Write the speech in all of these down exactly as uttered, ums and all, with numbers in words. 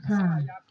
ค่ะ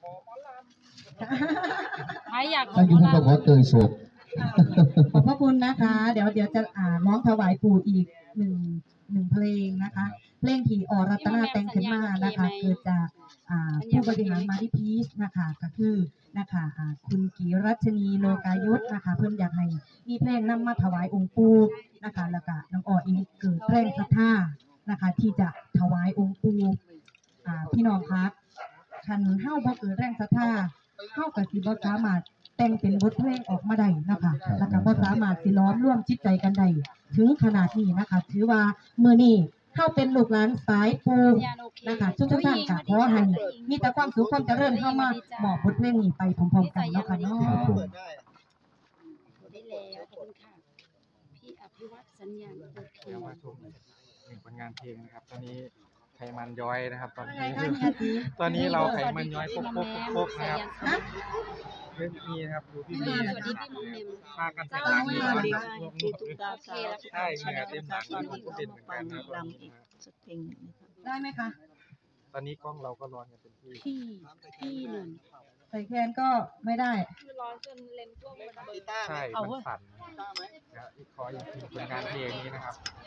ใครอยากขอถ้าอยู่หมก็อขอลำเตยสดขอบพระคุณนะคะ เดี๋ยวเดี๋ยวจะอ่าร้องถวายปู่อีกหนึ่งหนึ่งเพลงนะคะเพลงที่อรัตนาแต่งขึ้นมานะคะเกิดจากอ่าผู้บริหารมาดิพีชนะคะก็คือนะคะอ่าคุณกีรัชนีโลกายุทธนะคะเพิ่นอยากให้มีเพลงนำมาถวายองค์ปู่นะคะแล้วก็น้องอ้อเองเกิดแรงศรัทธานะคะที่จะถวายองค์ปู่อ่าพี่น้องคะคันเฮาบ่เกิดแรงศรัทธาเฮาก็สิบ่สามารถแต่งเป็นบทเพลงออกมาได้นะคะแล้วก็บ่สามารถสิล้อมร่วมจิตใจกันได้ถึงขนาดนี้นะคะถือว่ามื้อนี้เฮาเป็นลูกหลานสายปูนะคะทุกทุกท่านค่ะขอให้มีแต่ความสุขความเจริญเข้ามามอบบทเพลงนี้ไปพร้อมๆกันเนาะค่ะเนาะครับผมได้แล้วขอบคุณค่ะพี่อภิวัตสัญญาณโอเคเดี๋ยวมาชมหนึ่งผลงานเพลงนะครับ ตอนนี้ไขมันย้อยนะครับ ตอนนี้ ตอนนี้เราไขมันย้อยพกพกพกนะครับเรื่องนี้นะครับดูพี่สมีวันะสคดีรับพี่มอมแมมมากันเป็นหลังเลยนะที่ทุกดาวสาวใช่เหงื่อเต็มหลังแล้วก็เป็นเหมือนกันนะครับลำอีกสักเพลงหนึ่งนะครับได้ไหมคะตอนนี้กล้องเราก็ร้อนกันเป็นที่พี่พี่หนึ่งใส่แคนก็ไม่ได้ร้อนจนเลนส์กล้องมันเบิดใช่มันสั่นนะอีกขออีกหนึ่งผลงานเพลงนี้นะครับ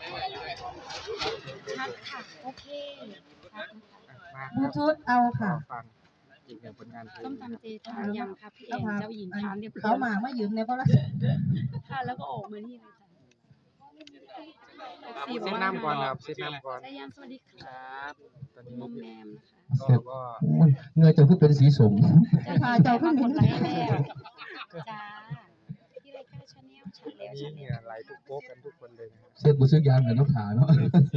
ชัดค่ะโอเคชัดมาบลูทูธเอาค่ะฟังอีกหนึ่งผลงานเพลงต้มตำเจทานยังค่ะพี่เอ็นเจ้าหญิงทานเรียบร้เขาอยมามายืมเนี่ยเพราะว่าทานแล้วก็ออกมานี่เลยค่ะเซตน้ำก่อนครับเซตน้ำก่อนสายันสวัสดีครับตอนนี้มอมแมมนะคะก็ก็เงยจะพูดเป็นสีสมเจ้าค่ะเจ้าก็กดไลค์แล้วจ้าพี่ไรก้าชาแนลชัดตอแล้นวนี้ชัดเหแล้งื่อวไหลทุกโป๊กกันทุกคนเลยนะครับเสียบุษยามกับน้องขาเนาะ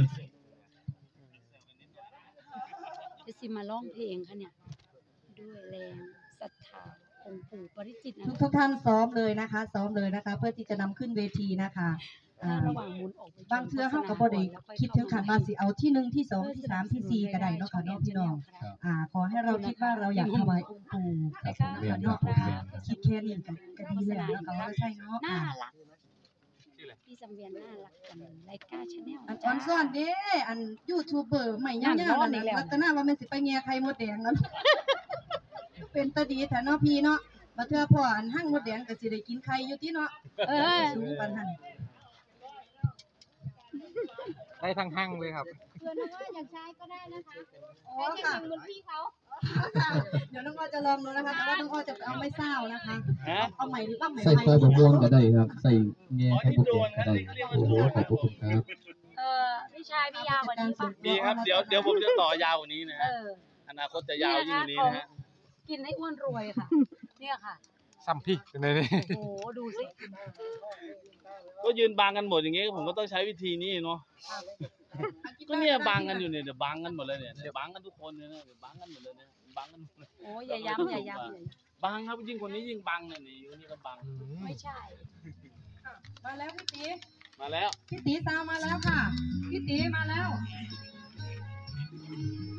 จะสิมาร้องเพลงค่ะเนี่ยด้วยแรงศรัทธาองค์ปู่ปริจิตรนะทุกทุกท่านซ้อมเลยนะคะ ซ้อมเลยนะคะ เพื่อที่จะนำขึ้นเวทีนะคะอ่าระหว่างมุนออกไปบางเทื่อเฮาก็บ่ได้คิดถึงขั้นว่าสิเอาที่หนึ่งที่สองที่สามที่สี่ก็ได้เนาะค่ะเนาะพี่น้องอ่าขอให้เราคิดว่าเราอยากถวายองค์ปู่ครับผมเรียนครับผมเรียนคิดแค่นี้ก็ก็ดีแล้วนะคะว่าใช่เนาะน่าอ่ารักพี่สังเวียนน่ารักจังไรก้าชาแนลอันออนซ่อนเด้อันยูทูบเบอร์ใหม่ยาวๆนั่นน่ะรัตนาว่าแม่นสิไปแง่ไข่มดแดงนั่น เป็นตาดีแท้เนาะพี่เนาะมาเทื่อพ่ออันหั่งมดแดงก็สิได้กินไข่อยู่ติเนาะเออสูงปานนั้นได้ทั้งห้างเลยครับเพื่อนว่าอยากใช้ก็ได้นะคะอ๋อค่ะเหมือนพี่เขาเดี๋ยวน้องอ้อจะลองดูนะคะ แต่ว่าน้องอ้อจะเอาไม่เศร้านะคะ เอาใหม่หรือว่าใหม่ใส่ตัวบะม่วงก็ได้ครับ ใส่เงี้ยไข่บุกแดงก็ได้โอ้โหขอบคุณครับเออพี่ชายพี่ยาวกว่านี้ปะมีครับเดี๋ยวเดี๋ยวผมจะต่อยาวกว่านี้นะเอฮะออนาคตจะยาวยิ่งกว่านี้นะฮะกินให้อ้วนรวยค่ะ เนี่ยค่ะซัมพี่เป็นไงนี่โอ้โหดูสิก็ยืนบังกันหมดอย่างเงี้ยผมก็ต้องใช้วิธีนี้เนาะก็เนี่ยบังกันอยู่เนี่ยเดี๋ยวบังกันหมดเลยเนี่ยเดี๋ยวบังกันทุกคนเลยนะเดี๋ยวบังกันหมดเลยเนี่ยบังกันหมดเลยโอ้ยอย่าย้ำอย่าย้ำอย่าย้บังครับยิ่งคนนี้ยิ่งบังเนี่ยนี่อยู่นี่ก็บังำไม่ใช่มาแล้วพี่ตีมาแล้วพี่ตีตามมาแล้วค่ะ พี่ตีมาแล้ว